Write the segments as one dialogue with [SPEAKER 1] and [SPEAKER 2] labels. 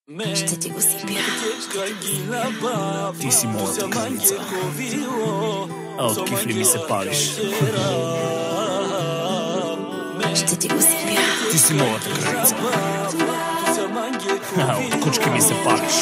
[SPEAKER 1] Ще ти го сипя.
[SPEAKER 2] Ти си моята кралица. А от кифли ми се палиш.
[SPEAKER 1] Ще ти го сипя.
[SPEAKER 2] Ти си моята кралица. А от кучки ми се палиш.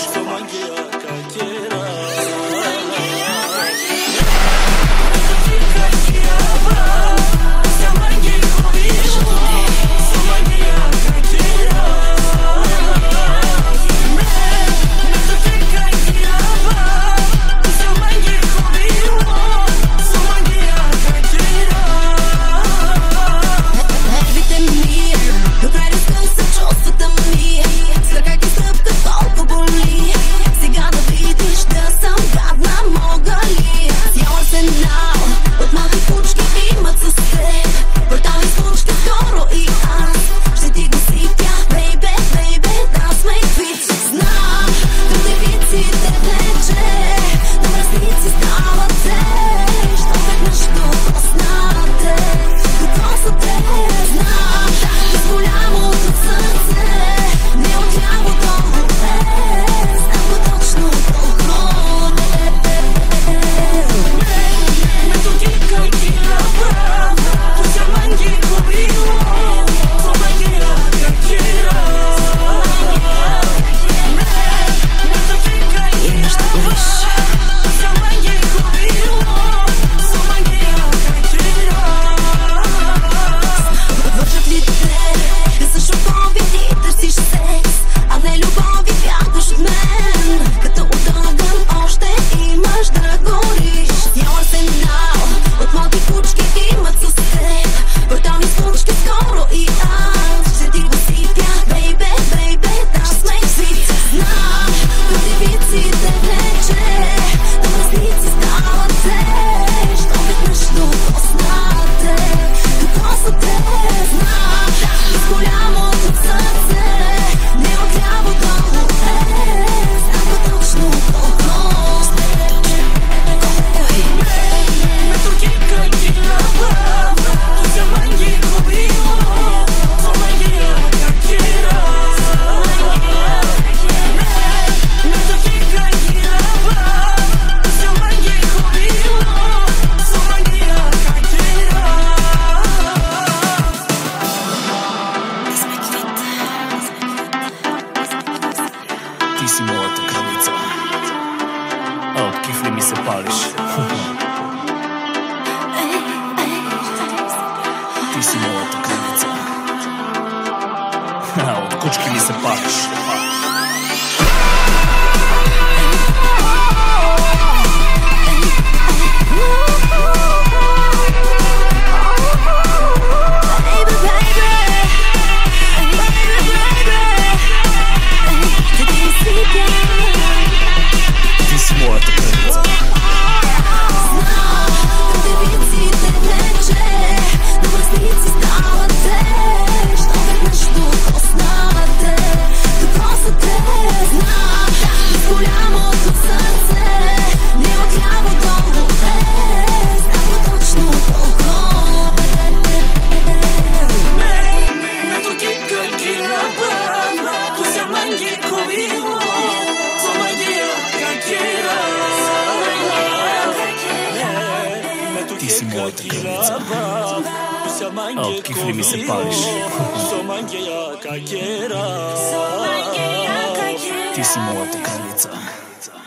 [SPEAKER 2] Ти си моята кралица. А от кифли ми се палиш. Ти си моята кралица. А от кучки ми се палиш. Ти си моята кралица. А от кифли ми се палиш. Ти си моята кралица.